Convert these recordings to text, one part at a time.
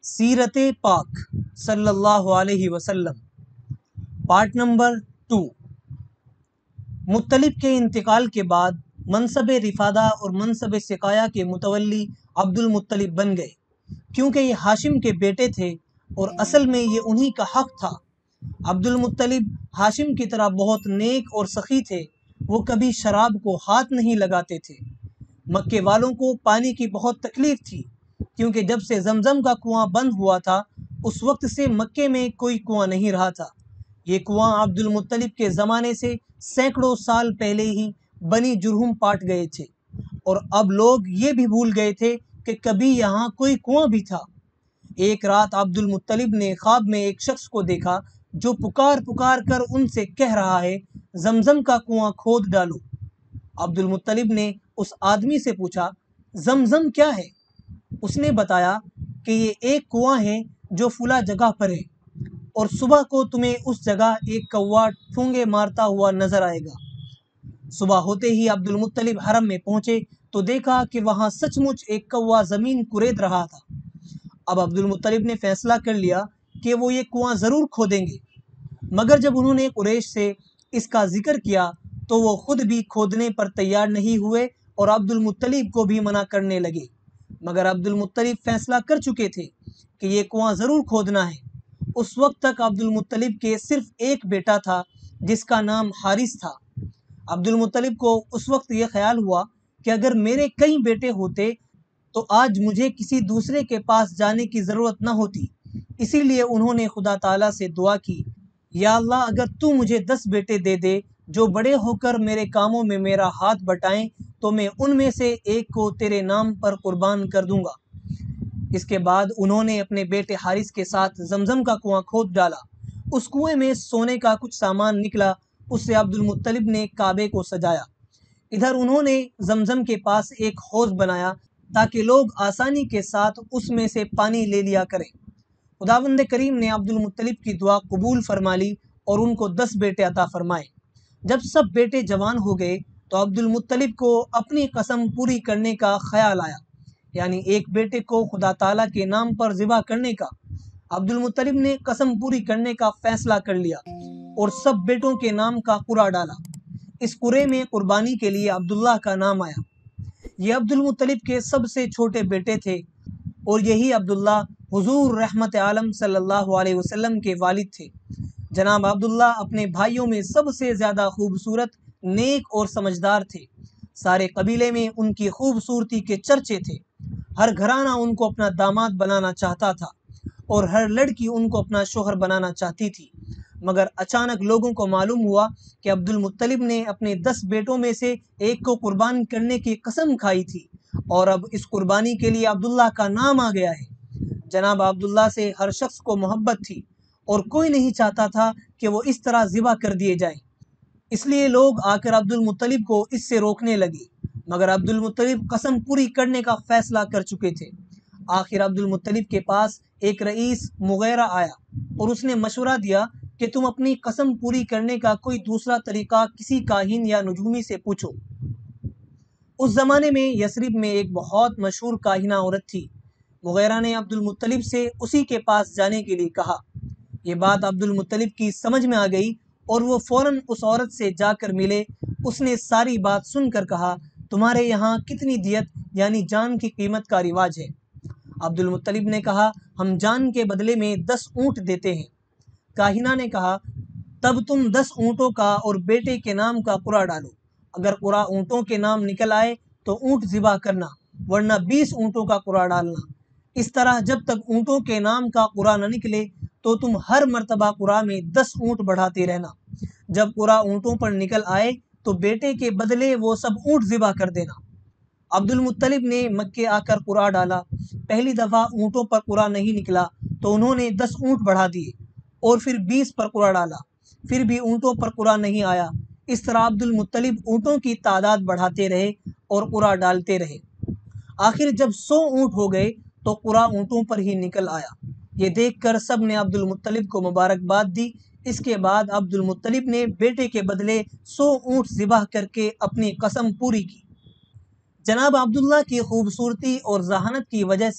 سیرت پاک صلی اللہ علیہ وسلم پارٹ نمبر 2۔ مطلب کے انتقال کے بعد منصب رفادہ اور منصب سقایا کے متولی عبد المطلب بن گئے، کیونکہ یہ ہاشم کے بیٹے تھے اور اصل میں یہ انہی کا حق تھا۔ عبد المطلب ہاشم کی طرح بہت نیک اور سخی تھے، وہ کبھی شراب کو ہاتھ نہیں لگاتے تھے۔ مکے والوں کو پانی کی بہت تکلیف تھی، کیونکہ جب سے زمزم کا کنواں بند ہوا تھا اس وقت سے مکے میں کوئی کنواں نہیں رہا تھا۔ یہ کنواں عبد المطلب کے زمانے سے سینکڑوں سال پہلے ہی بنی جرہم پاٹ گئے تھے، اور اب لوگ یہ بھی بھول گئے تھے کہ کبھی یہاں کوئی کنواں بھی تھا۔ ایک رات عبد المطلب نے خواب میں ایک شخص کو دیکھا جو پکار پکار کر ان سے کہہ رہا ہے، زمزم کا کنواں کھود ڈالو۔ عبد المطلب نے اس آدمی سے پوچھا، زمزم کیا ہے؟ اس نے بتایا کہ یہ ایک کنواں ہے جو فلاں جگہ پر ہے، اور صبح کو تمہیں اس جگہ ایک کوا ٹھونگے مارتا ہوا نظر آئے گا۔ صبح ہوتے ہی عبد المطلب حرم میں پہنچے تو دیکھا کہ وہاں سچ مچ ایک کوا زمین کورید رہا تھا۔ اب عبد المطلب نے فیصلہ کر لیا کہ وہ یہ کنواں ضرور کھودیں گے، مگر جب انہوں نے قریش سے اس کا ذکر کیا تو وہ خود بھی کھودنے پر تیار نہیں ہوئے اور عبد المطلب کو بھی منع کرنے لگے، مگر عبد المطلب فیصلہ کر چکے تھے کہ یہ کنواں ضرور کھودنا ہے۔ اس وقت تک عبد المطلب کے صرف ایک بیٹا تھا جس کا نام حارث تھا۔ عبد المطلب کو اس وقت یہ خیال ہوا کہ اگر میرے کئی بیٹے ہوتے تو آج مجھے کسی دوسرے کے پاس جانے کی ضرورت نہ ہوتی، اسی لیے انہوں نے خدا تعالیٰ سے دعا کی، یا اللہ اگر تو مجھے 10 بیٹے دے دے جو بڑے ہو کر میرے کاموں میں میرا ہاتھ بٹائیں تو میں ان میں سے ایک کو تیرے نام پر قربان کر دوں گا۔ اس کے بعد انہوں نے اپنے بیٹے حارث کے ساتھ زمزم کا کنواں کھود ڈالا۔ اس کنویں میں سونے کا کچھ سامان نکلا، اس سے عبد المطلب نے کعبے کو سجایا۔ ادھر انہوں نے زمزم کے پاس ایک حوض بنایا تاکہ لوگ آسانی کے ساتھ اس میں سے پانی لے لیا کریں۔ خداوند کریم نے عبد المطلب کی دعا قبول فرما لی اور ان کو 10 بیٹے عطا فرمائے۔ جب سب بیٹے جوان ہو گئے تو عبد المطلب کو اپنی قسم پوری کرنے کا خیال آیا، یعنی ایک بیٹے کو خدا تعالیٰ کے نام پر ذبح کرنے کا۔ عبد المطلب نے قسم پوری کرنے کا فیصلہ کر لیا اور سب بیٹوں کے نام کا قرعہ ڈالا۔ اس قرعے میں قربانی کے لیے عبداللہ کا نام آیا۔ یہ عبد المطلب کے سب سے چھوٹے بیٹے تھے، اور یہی عبداللہ حضور رحمت عالم صلی اللہ علیہ وسلم کے والد تھے۔ جناب عبداللہ اپنے بھائیوں میں سب سے زیادہ خوبصورت، نیک اور سمجھدار تھے۔ سارے قبیلے میں ان کی خوبصورتی کے چرچے تھے۔ ہر گھرانہ ان کو اپنا داماد بنانا چاہتا تھا اور ہر لڑکی ان کو اپنا شوہر بنانا چاہتی تھی، مگر اچانک لوگوں کو معلوم ہوا کہ عبد المطلب نے اپنے 10 بیٹوں میں سے ایک کو قربان کرنے کی قسم کھائی تھی، اور اب اس قربانی کے لیے عبداللہ کا نام آ گیا ہے۔ جناب عبداللہ سے ہر شخص کو محبت تھی اور کوئی نہیں چاہتا تھا کہ وہ اس طرح ذبح کر دیے جائیں، اس لیے لوگ آ کر عبد المطلب کو اس سے روکنے لگے، مگر عبد المطلب قسم پوری کرنے کا فیصلہ کر چکے تھے۔ آخر عبد المطلب کے پاس ایک رئیس مغیرہ آیا اور اس نے مشورہ دیا کہ تم اپنی قسم پوری کرنے کا کوئی دوسرا طریقہ کسی کاہن یا نجومی سے پوچھو۔ اس زمانے میں یثرب میں ایک بہت مشہور کاہنہ عورت تھی۔ مغیرہ نے عبد المطلب سے اسی کے پاس جانے کے لیے کہا۔ یہ بات عبد المطلب کی سمجھ میں آ گئی اور وہ فوراً اس عورت سے جا کر ملے۔ اس نے ساری بات سن کر کہا، تمہارے یہاں کتنی دیت یعنی جان کی قیمت کا رواج ہے؟ عبد المطلب نے کہا، ہم جان کے بدلے میں 10 اونٹ دیتے ہیں۔ کاہنہ نے کہا، تب تم 10 اونٹوں کا اور بیٹے کے نام کا قرعہ ڈالو۔ اگر قرعہ اونٹوں کے نام نکل آئے تو اونٹ ذبح کرنا، ورنہ 20 اونٹوں کا قرعہ ڈالنا۔ اس طرح جب تک اونٹوں کے نام کا قرعہ نہ نکلے تو تم ہر مرتبہ قرعہ میں 10 اونٹ بڑھاتے رہنا۔ جب قرعہ اونٹوں پر نکل آئے تو بیٹے کے بدلے وہ سب اونٹ ذبح کر دینا۔ عبد المطلب نے مکے آ کر قرعہ ڈالا۔ پہلی دفعہ اونٹوں پر قرعہ نہیں نکلا تو انہوں نے 10 اونٹ بڑھا دیے، اور پھر 20 پر قرعہ ڈالا، پھر بھی اونٹوں پر قرعہ نہیں آیا۔ اس طرح عبد المطلب اونٹوں کی تعداد بڑھاتے رہے اور قرعہ ڈالتے رہے۔ آخر جب 100 اونٹ ہو گئے تو قرعہ اونٹوں پر ہی نکل آیا۔ یہ دیکھ کر سب نے عبد المطلب کو مبارکباد دی۔ اس کے بعد عبد المطلب نے بیٹے کے بدلے 100 اونٹ ذبح کر کے اپنی قسم پوری کی۔ جناب عبداللہ کی خوبصورتی اور ذہانت کی وجہ سے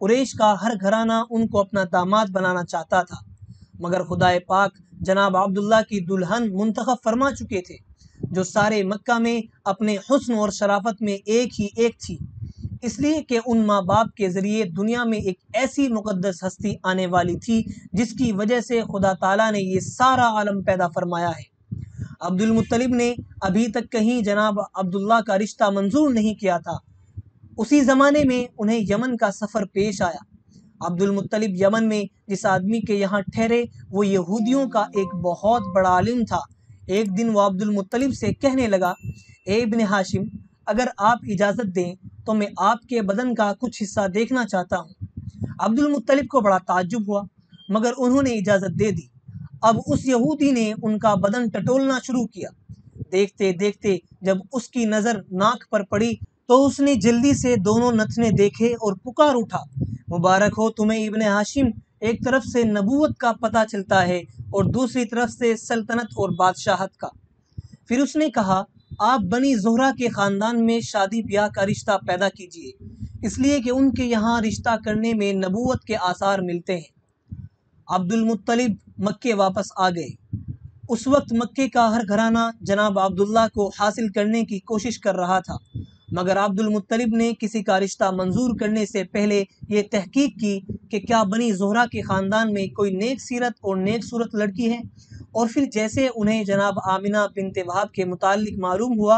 قریش کا ہر گھرانہ ان کو اپنا داماد بنانا چاہتا تھا، مگر خدائے پاک جناب عبداللہ کی دلہن منتخب فرما چکے تھے، جو سارے مکہ میں اپنے حسن اور شرافت میں ایک ہی ایک تھی، اس لیے کہ ان ماں باپ کے ذریعے دنیا میں ایک ایسی مقدس ہستی آنے والی تھی جس کی وجہ سے خدا تعالیٰ نے یہ سارا عالم پیدا فرمایا ہے۔ عبد المطلب نے ابھی تک کہیں جناب عبداللہ کا رشتہ منظور نہیں کیا تھا۔ اسی زمانے میں انہیں یمن کا سفر پیش آیا۔ عبد المطلب یمن میں جس آدمی کے یہاں ٹھہرے وہ یہودیوں کا ایک بہت بڑا عالم تھا۔ ایک دن وہ عبد المطلب سے کہنے لگا، اے ابن ہاشم، اگر آپ اجازت دیں تو میں آپ کے بدن کا کچھ حصہ دیکھنا چاہتا ہوں۔ عبد المطلب کو بڑا تعجب ہوا، مگر انہوں نے اجازت دے دی۔ اب اس یہودی نے ان کا بدن ٹٹولنا شروع کیا۔ دیکھتے دیکھتے جب اس کی نظر ناک پر پڑی تو اس نے جلدی سے دونوں نتنے دیکھے اور پکار اٹھا، مبارک ہو تمہیں ابن ہاشم، ایک طرف سے نبوت کا پتہ چلتا ہے اور دوسری طرف سے سلطنت اور بادشاہت کا۔ پھر اس نے کہا، آپ بنی زہرہ کے خاندان میں شادی بیاہ کا رشتہ پیدا کیجیے، اس لیے کہ ان کے یہاں رشتہ کرنے میں نبوت کے آثار ملتے ہیں۔ عبد المطلب مکے واپس آ گئے۔ اس وقت مکے کا ہر گھرانہ جناب عبداللہ کو حاصل کرنے کی کوشش کر رہا تھا، مگر عبد المطلب نے کسی کا رشتہ منظور کرنے سے پہلے یہ تحقیق کی کہ کیا بنی زہرہ کے خاندان میں کوئی نیک سیرت اور نیک صورت لڑکی ہے، اور پھر جیسے انہیں جناب آمنہ بنت وہب کے متعلق معلوم ہوا،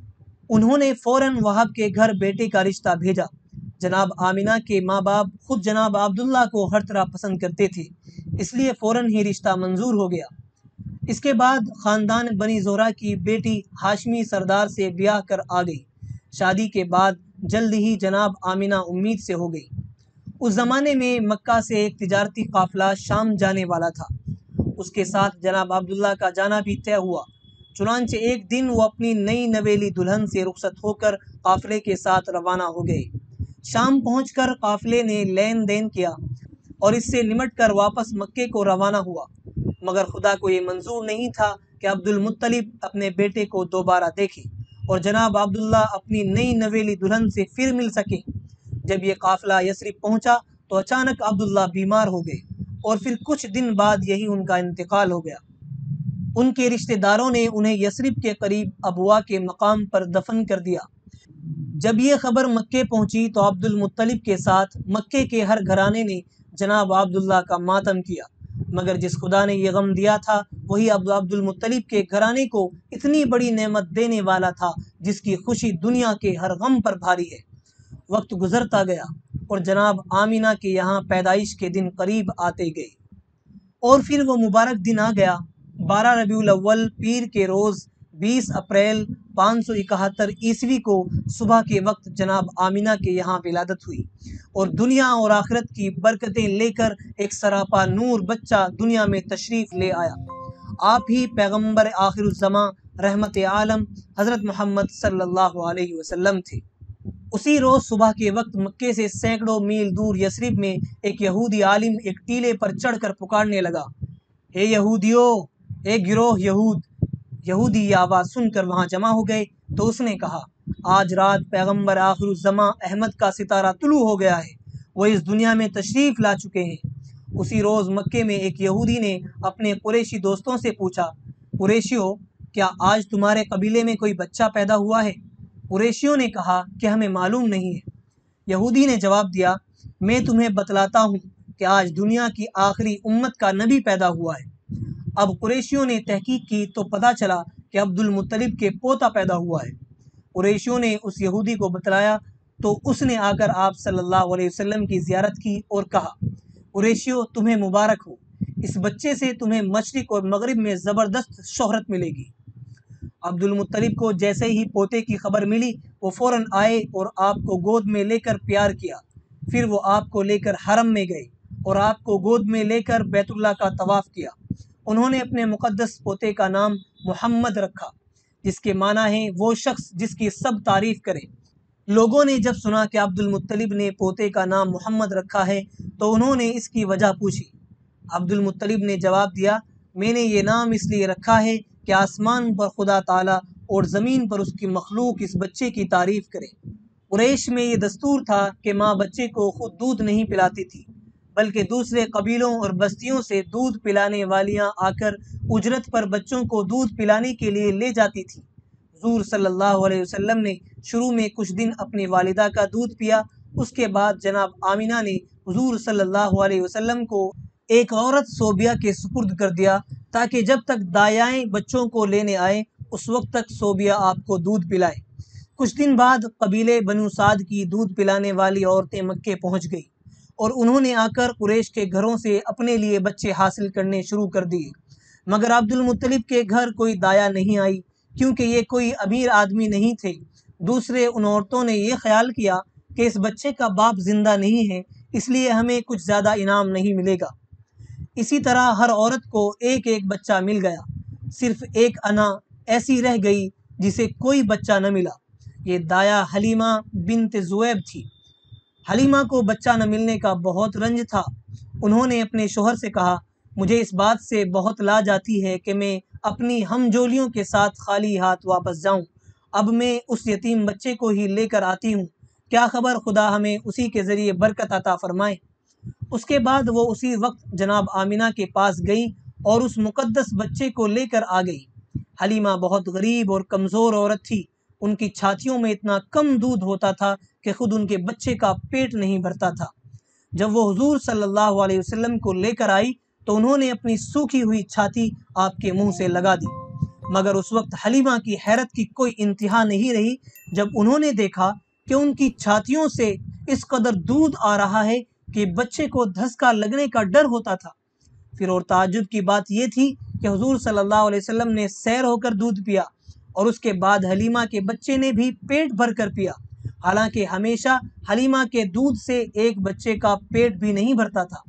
انہوں نے فوراً وہب کے گھر بیٹے کا رشتہ بھیجا۔ جناب آمنہ کے ماں باپ خود جناب عبداللہ کو ہر طرح پسند کرتے تھے، اس لیے فوراً ہی رشتہ منظور ہو گیا۔ اس کے بعد خاندان بنی زہرہ کی بیٹی ہاشمی سردار سے بیاہ کر آ گئی۔ شادی کے بعد جلد ہی جناب آمنہ امید سے ہو گئی۔ اس زمانے میں مکہ سے ایک تجارتی قافلہ شام جانے والا تھا، اس کے ساتھ جناب عبداللہ کا جانا بھی طے ہوا۔ چنانچہ ایک دن وہ اپنی نئی نویلی دلہن سے رخصت ہو کر قافلے کے ساتھ روانہ ہو گئے۔ شام پہنچ کر قافلے نے لین دین کیا اور اس سے نمٹ کر واپس مکے کو روانہ ہوا، مگر خدا کو یہ منظور نہیں تھا کہ عبد المطلب اپنے بیٹے کو دوبارہ دیکھے اور جناب عبداللہ اپنی نئی نویلی دلہن سے پھر مل سکے۔ جب یہ قافلہ یثرب پہنچا تو اچانک عبداللہ بیمار ہو گئے اور پھر کچھ دن بعد یہی ان کا انتقال ہو گیا۔ ان کے رشتہ داروں نے انہیں یثرب کے قریب ابوا کے مقام پر دفن کر دیا۔ جب یہ خبر مکے پہنچی تو عبد المطلب کے ساتھ مکے کے ہر گھرانے نے جناب عبداللہ کا ماتم کیا، مگر جس خدا نے یہ غم دیا تھا وہی عبد المطلب کے گھرانے کو اتنی بڑی نعمت دینے والا تھا جس کی خوشی دنیا کے ہر غم پر بھاری ہے۔ وقت گزرتا گیا اور جناب آمنہ کے یہاں پیدائش کے دن قریب آتے گئے، اور پھر وہ مبارک دن آ گیا۔ 12 ربیع الاول پیر کے روز 20 اپریل 571 عیسوی کو صبح کے وقت جناب آمنہ کے یہاں ولادت ہوئی، اور دنیا اور آخرت کی برکتیں لے کر ایک سراپا نور بچہ دنیا میں تشریف لے آیا۔ آپ ہی پیغمبر آخر الزماں رحمت عالم حضرت محمد صلی اللہ علیہ وسلم تھے۔ اسی روز صبح کے وقت مکے سے سینکڑوں میل دور یثرب میں ایک یہودی عالم ایک ٹیلے پر چڑھ کر پکارنے لگا، اے یہودیو، اے گروہ یہود! یہودی یہ آواز سن کر وہاں جمع ہو گئے تو اس نے کہا، آج رات پیغمبر آخر الزماں احمد کا ستارہ طلوع ہو گیا ہے، وہ اس دنیا میں تشریف لا چکے ہیں۔ اسی روز مکے میں ایک یہودی نے اپنے قریشی دوستوں سے پوچھا، قریشیو، کیا آج تمہارے قبیلے میں کوئی بچہ پیدا ہوا ہے؟ قریشیوں نے کہا کہ ہمیں معلوم نہیں ہے۔ یہودی نے جواب دیا، میں تمہیں بتلاتا ہوں کہ آج دنیا کی آخری امت کا نبی پیدا ہوا ہے۔ اب قریشیوں نے تحقیق کی تو پتہ چلا کہ عبد المطلب کے پوتا پیدا ہوا ہے۔ قریشیوں نے اس یہودی کو بتلایا تو اس نے آ کر آپ صلی اللہ علیہ وسلم کی زیارت کی اور کہا، قریشیوں، تمہیں مبارک ہو، اس بچے سے تمہیں مشرق اور مغرب میں زبردست شہرت ملے گی۔ عبد المطلب کو جیسے ہی پوتے کی خبر ملی وہ فوراً آئے اور آپ کو گود میں لے کر پیار کیا۔ پھر وہ آپ کو لے کر حرم میں گئے اور آپ کو گود میں لے کر بیت اللہ کا طواف کیا۔ انہوں نے اپنے مقدس پوتے کا نام محمد رکھا، جس کے معنی ہیں وہ شخص جس کی سب تعریف کرے۔ لوگوں نے جب سنا کہ عبد المطلب نے پوتے کا نام محمد رکھا ہے تو انہوں نے اس کی وجہ پوچھی۔ عبد المطلب نے جواب دیا، میں نے یہ نام اس لیے رکھا ہے کہ آسمان پر خدا تعالیٰ اور زمین پر اس کی مخلوق اس بچے کی تعریف کرے۔ قریش میں یہ دستور تھا کہ ماں بچے کو خود دودھ نہیں پلاتی تھی، بلکہ دوسرے قبیلوں اور بستیوں سے دودھ پلانے والیاں آ کر اجرت پر بچوں کو دودھ پلانے کے لیے لے جاتی تھی۔ حضور صلی اللہ علیہ وسلم نے شروع میں کچھ دن اپنی والدہ کا دودھ پیا، اس کے بعد جناب آمینہ نے حضور صلی اللہ علیہ وسلم کو ایک عورت صوبیہ کے سپرد کر دیا تاکہ جب تک دایائیں بچوں کو لینے آئے اس وقت تک صوبیہ آپ کو دودھ پلائے۔ کچھ دن بعد قبیلے بنو سعد کی دودھ پلانے والی عورتیں مکے پہنچ گئی اور انہوں نے آ کر قریش کے گھروں سے اپنے لیے بچے حاصل کرنے شروع کر دیے، مگر عبد المطلب کے گھر کوئی دایا نہیں آئی کیونکہ یہ کوئی امیر آدمی نہیں تھے۔ دوسرے ان عورتوں نے یہ خیال کیا کہ اس بچے کا باپ زندہ نہیں ہے، اس لیے ہمیں کچھ زیادہ انعام نہیں ملے گا۔ اسی طرح ہر عورت کو ایک ایک بچہ مل گیا، صرف ایک انا ایسی رہ گئی جسے کوئی بچہ نہ ملا۔ یہ دایا حلیمہ بنت زویب تھی۔ حلیمہ کو بچہ نہ ملنے کا بہت رنج تھا۔ انہوں نے اپنے شوہر سے کہا، مجھے اس بات سے بہت لاج آتی ہے کہ میں اپنی ہم جولیوں کے ساتھ خالی ہاتھ واپس جاؤں۔ اب میں اس یتیم بچے کو ہی لے کر آتی ہوں، کیا خبر خدا ہمیں اسی کے ذریعے برکت عطا فرمائے۔ اس کے بعد وہ اسی وقت جناب آمینہ کے پاس گئی اور اس مقدس بچے کو لے کر آ گئی۔ حلیمہ بہت غریب اور کمزور عورت تھی، ان کی چھاتیوں میں اتنا کم دودھ ہوتا تھا کہ خود ان کے بچے کا پیٹ نہیں بھرتا تھا۔ جب وہ حضور صلی اللہ علیہ وسلم کو لے کر آئی تو انہوں نے اپنی سوکھی ہوئی چھاتی آپ کے منہ سے لگا دی، مگر اس وقت حلیمہ کی حیرت کی کوئی انتہا نہیں رہی جب انہوں نے دیکھا کہ ان کی چھاتیوں سے اس قدر دودھ آ رہا ہے کہ بچے کو دھسکا لگنے کا ڈر ہوتا تھا۔ پھر اور تعجب کی بات یہ تھی کہ حضور صلی اللہ علیہ وسلم نے سیر ہو کر دودھ پیا اور اس کے بعد حلیمہ کے بچے نے بھی پیٹ بھر کر پیا، حالانکہ ہمیشہ حلیمہ کے دودھ سے ایک بچے کا پیٹ بھی نہیں بھرتا تھا۔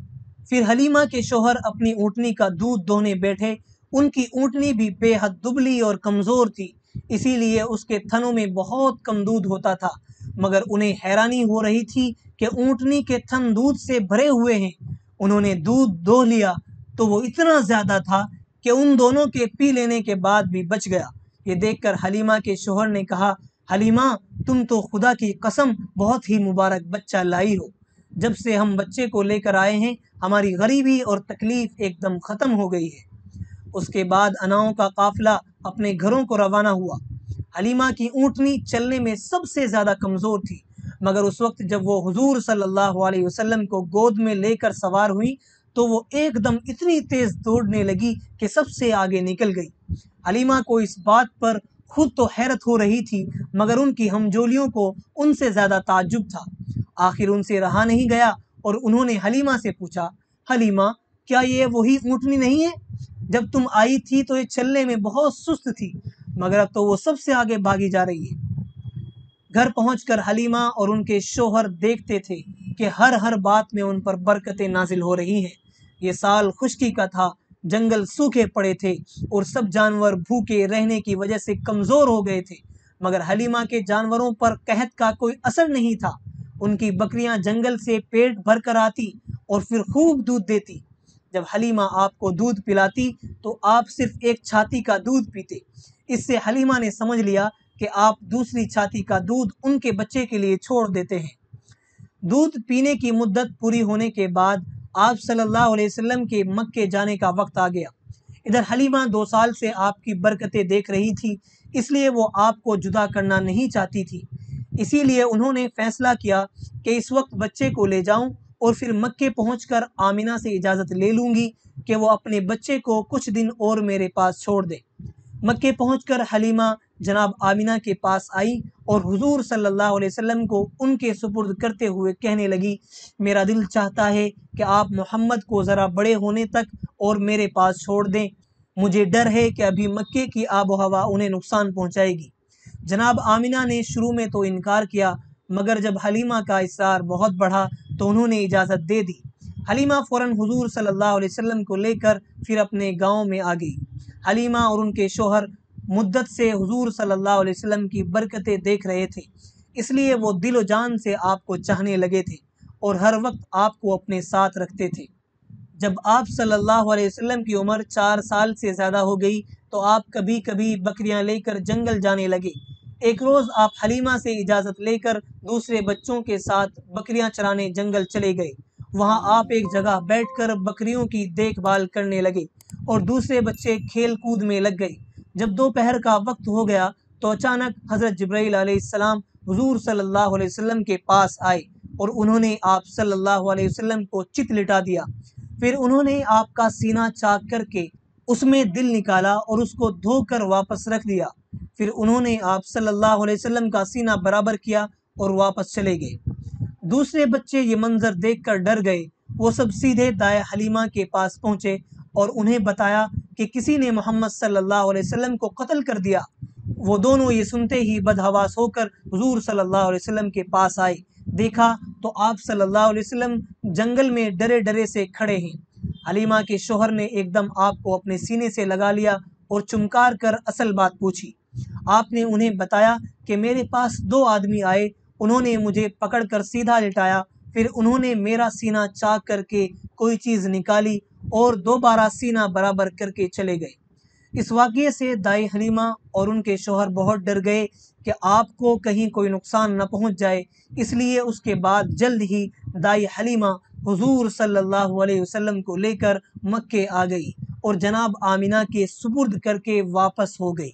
پھر حلیمہ کے شوہر اپنی اونٹنی کا دودھ دوہنے بیٹھے، ان کی اونٹنی بھی بے حد دبلی اور کمزور تھی، اسی لیے اس کے تھنوں میں بہت کم دودھ ہوتا تھا، مگر انہیں حیرانی ہو رہی تھی کہ اونٹنی کے تھن دودھ سے بھرے ہوئے ہیں۔ انہوں نے دودھ دوہ لیا تو وہ اتنا زیادہ تھا کہ ان دونوں کے پی لینے کے بعد بھی بچ گیا۔ یہ دیکھ کر حلیمہ کے شوہر نے کہا، حلیمہ تم تو خدا کی قسم بہت ہی مبارک بچہ لائی ہو، جب سے ہم بچے کو لے کر آئے ہیں ہماری غریبی اور تکلیف ایک دم ختم ہو گئی ہے۔ اس کے بعد اناؤں کا قافلہ اپنے گھروں کو روانہ ہوا۔ حلیمہ کی اونٹنی چلنے میں سب سے زیادہ کمزور تھی، مگر اس وقت جب وہ حضور صلی اللہ علیہ وسلم کو گود میں لے کر سوار ہوئی تو وہ ایک دم اتنی تیز دوڑنے لگی کہ سب سے آگے نکل گئی۔ حلیمہ کو اس بات پر خود تو حیرت ہو رہی تھی، مگر ان کی ہمجولیوں کو ان سے زیادہ تعجب تھا۔ آخر ان سے رہا نہیں گیا اور انہوں نے حلیمہ سے پوچھا، حلیمہ کیا یہ وہی اونٹنی نہیں ہے؟ جب تم آئی تھی تو یہ چلنے میں بہت سست تھی، مگر اب تو وہ سب سے آگے بھاگی جا رہی ہے۔ گھر پہنچ کر حلیمہ اور ان کے شوہر دیکھتے تھے کہ ہر بات میں ان پر برکتیں نازل ہو رہی ہیں۔ یہ سال خشکی کا تھا، جنگل سوکھے پڑے تھے اور سب جانور بھوکے رہنے کی وجہ سے کمزور ہو گئے تھے، مگر حلیمہ کے جانوروں پر قحط کا کوئی اثر نہیں تھا۔ ان کی بکریاں جنگل سے پیٹ بھر کر آتی اور پھر خوب دودھ دیتی۔ جب حلیمہ آپ کو دودھ پلاتی تو آپ صرف ایک چھاتی کا دودھ پیتے۔ اس سے حلیمہ نے سمجھ لیا کہ آپ دوسری چھاتی کا دودھ ان کے بچے کے لیے چھوڑ دیتے ہیں۔ دودھ پینے کی مدت پوری ہونے کے بعد آپ صلی اللہ علیہ وسلم کے مکے جانے کا وقت آ گیا۔ ادھر حلیمہ 2 سال سے آپ کی برکتیں دیکھ رہی تھی، اس لیے وہ آپ کو جدا کرنا نہیں چاہتی تھی۔ اسی لیے انہوں نے فیصلہ کیا کہ اس وقت بچے کو لے جاؤں اور پھر مکے پہنچ کر آمینہ سے اجازت لے لوں گی کہ وہ اپنے بچے کو کچھ دن اور میرے پاس چھوڑ دے۔ مکے پہنچ کر حلیمہ جناب آمینہ کے پاس آئی اور حضور صلی اللہ علیہ وسلم کو ان کے سپرد کرتے ہوئے کہنے لگی، میرا دل چاہتا ہے کہ آپ محمد کو ذرا بڑے ہونے تک اور میرے پاس چھوڑ دیں، مجھے ڈر ہے کہ ابھی مکے کی آب و ہوا انہیں نقصان پہنچائے گی۔ جناب آمینہ نے شروع میں تو انکار کیا، مگر جب حلیمہ کا اصرار بہت بڑھا تو انہوں نے اجازت دے دی۔ حلیمہ فوراً حضور صلی اللہ علیہ وسلم کو لے کر پھر اپنے گاؤں میں آ گئی۔ حلیمہ اور ان کے شوہر مدت سے حضور صلی اللہ علیہ وسلم کی برکتیں دیکھ رہے تھے، اس لیے وہ دل و جان سے آپ کو چاہنے لگے تھے اور ہر وقت آپ کو اپنے ساتھ رکھتے تھے۔ جب آپ صلی اللہ علیہ وسلم کی عمر 4 سال سے زیادہ ہو گئی تو آپ کبھی کبھی بکریاں لے کر جنگل جانے لگے۔ ایک روز آپ حلیمہ سے اجازت لے کر دوسرے بچوں کے ساتھ بکریاں چرانے جنگل چلے گئے۔ وہاں آپ ایک جگہ بیٹھ کر بکریوں کی دیکھ بھال کرنے لگے اور دوسرے بچے کھیل کود میں لگ گئے۔ جب دوپہر کا وقت ہو گیا تو اچانک حضرت جبرائیل علیہ السلام حضور صلی اللہ علیہ وسلم کے پاس آئے اور انہوں نے آپ صلی اللہ علیہ وسلم کو چت لٹا دیا۔ پھر انہوں نے آپ کا سینہ چاک کر کے اس میں دل نکالا اور اس کو دھو کر واپس رکھ دیا۔ پھر انہوں نے آپ صلی اللہ علیہ وسلم کا سینہ برابر کیا اور واپس چلے گئے۔ دوسرے بچے یہ منظر دیکھ کر ڈر گئے۔ وہ سب سیدھے دائیں حلیمہ کے پاس پہنچے اور انہیں بتایا کہ کسی نے محمد صلی اللہ علیہ وسلم کو قتل کر دیا۔ وہ دونوں یہ سنتے ہی بدحواس ہو کر حضور صلی اللہ علیہ وسلم کے پاس آئے۔ دیکھا تو آپ صلی اللہ علیہ وسلم جنگل میں ڈرے ڈرے سے کھڑے ہیں۔ حلیمہ کے شوہر نے ایک دم آپ کو اپنے سینے سے لگا لیا اور چمکار کر اصل بات پوچھی۔ آپ نے انہیں بتایا کہ میرے پاس 2 آدمی آئے، انہوں نے مجھے پکڑ کر سیدھا لٹایا، پھر انہوں نے میرا سینہ چاک کر کے کوئی چیز نکالی اور دوبارہ سینہ برابر کر کے چلے گئے۔ اس واقعے سے دائی حلیمہ اور ان کے شوہر بہت ڈر گئے کہ آپ کو کہیں کوئی نقصان نہ پہنچ جائے، اس لیے اس کے بعد جلد ہی دائی حلیمہ حضور صلی اللہ علیہ وسلم کو لے کر مکے آ گئی اور جناب آمینہ کے سپرد کر کے واپس ہو گئی۔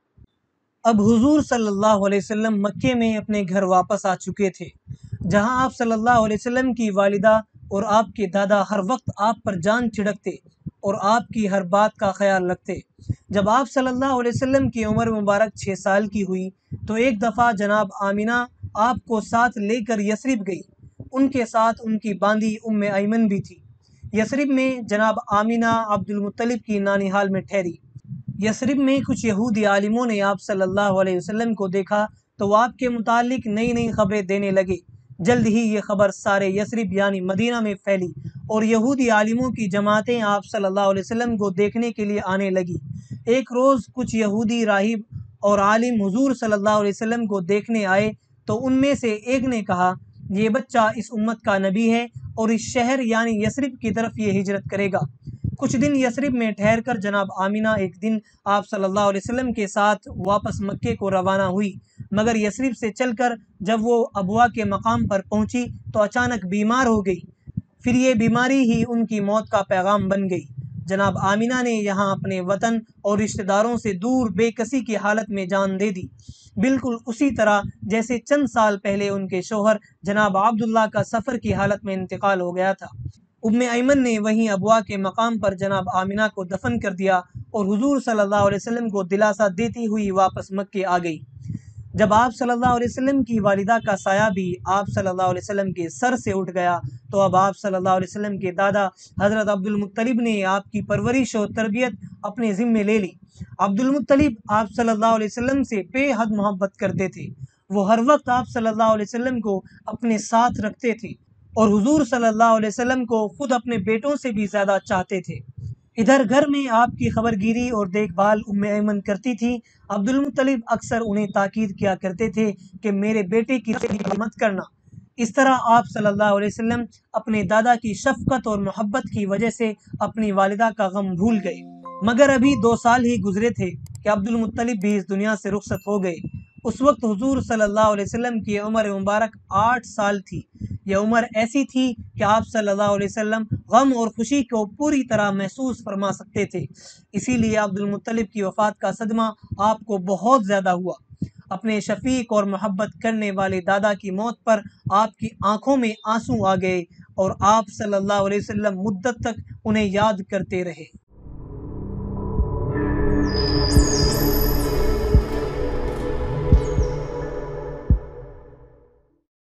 اب حضور صلی اللہ علیہ وسلم مکے میں اپنے گھر واپس آ چکے تھے، جہاں آپ صلی اللہ علیہ وسلم کی والدہ اور آپ کے دادا ہر وقت آپ پر جان چھڑکتے اور آپ کی ہر بات کا خیال رکھتے۔ جب آپ صلی اللہ علیہ وسلم کی عمر مبارک 6 سال کی ہوئی تو ایک دفعہ جناب آمینہ آپ کو ساتھ لے کر یثرب گئی۔ ان کے ساتھ ان کی باندی ایمن بھی تھی۔ یثرب میں جناب آمینہ عبد المطلب کی نانیحال میں ٹھہری۔ یثرب میں کچھ یہودی عالموں نے آپ صلی اللہ علیہ وسلم کو دیکھا تو وہ آپ کے متعلق نئی نئی خبریں دینے لگے۔ جلد ہی یہ خبر سارے یثرب یعنی مدینہ میں پھیلی اور یہودی عالموں کی جماعتیں آپ صلی اللہ علیہ وسلم کو دیکھنے کے لیے آنے لگی۔ ایک روز کچھ یہودی راہب اور عالم حضور صلی اللہ علیہ وسلم کو دیکھنے آئے تو ان میں سے ایک نے کہا، یہ بچہ اس امت کا نبی ہے اور اس شہر یعنی یثرب کی طرف یہ ہجرت کرے گا۔ کچھ دن یثرب میں ٹھہر کر جناب آمینہ ایک دن آپ صلی اللہ علیہ وسلم کے ساتھ واپس مکے کو روانہ ہوئی، مگر یثرب سے چل کر جب وہ ابوا کے مقام پر پہنچی تو اچانک بیمار ہو گئی۔ پھر یہ بیماری ہی ان کی موت کا پیغام بن گئی۔ جناب آمینہ نے یہاں اپنے وطن اور رشتہ داروں سے دور بے کسی کی حالت میں جان دے دی، بالکل اسی طرح جیسے چند سال پہلے ان کے شوہر جناب عبداللہ کا سفر کی حالت میں انتقال ہو گیا تھا۔ ایمن نے وہیں ابوا کے مقام پر جناب آمینہ کو دفن کر دیا اور حضور صلی اللہ علیہ وسلم کو دلاسا دیتی ہوئی واپس مکے آ گئی۔ جب آپ صلی اللہ علیہ وسلم کی والدہ کا سایہ بھی آپ صلی اللہ علیہ وسلم کے سر سے اٹھ گیا تو اب آپ صلی اللہ علیہ وسلم کے دادا حضرت عبد المطلب نے آپ کی پرورش و تربیت اپنے ذمے لے لی۔ عبد المطلب آپ صلی اللہ علیہ وسلم سے بے حد محبت کرتے تھے۔ وہ ہر وقت آپ صلی اللہ علیہ وسلم کو اپنے ساتھ رکھتے تھے اور حضور صلی اللہ علیہ وسلم کو خود اپنے بیٹوں سے بھی زیادہ چاہتے تھے۔ ادھر گھر میں آپ کی خبر گیری اور دیکھ بھال ایمن کرتی تھی۔ عبد المطلب اکثر انہیں تاکید کیا کرتے تھے کہ میرے بیٹے کی فکر مت کرنا۔ اس طرح آپ صلی اللہ علیہ وسلم اپنے دادا کی شفقت اور محبت کی وجہ سے اپنی والدہ کا غم بھول گئے۔ مگر ابھی 2 سال ہی گزرے تھے کہ عبد المطلب بھی اس دنیا سے رخصت ہو گئے۔ اس وقت حضور صلی اللہ علیہ وسلم کی عمر مبارک 8 سال تھی۔ یہ عمر ایسی تھی کہ آپ صلی اللہ علیہ وسلم غم اور خوشی کو پوری طرح محسوس فرما سکتے تھے، اسی لیے عبد المطلب کی وفات کا صدمہ آپ کو بہت زیادہ ہوا۔ اپنے شفیق اور محبت کرنے والے دادا کی موت پر آپ کی آنکھوں میں آنسو آ گئے اور آپ صلی اللہ علیہ وسلم مدت تک انہیں یاد کرتے رہے۔